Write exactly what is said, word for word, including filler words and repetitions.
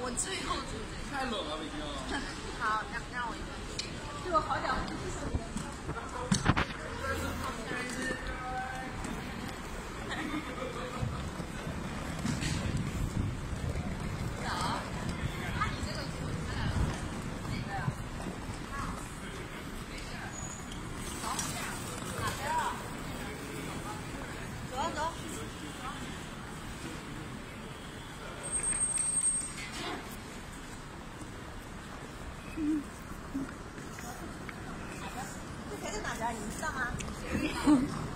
我最后组织。 太冷了，北京。 好，让让我一个。 对我好点。 嗯，这谁在哪边？你们知道吗？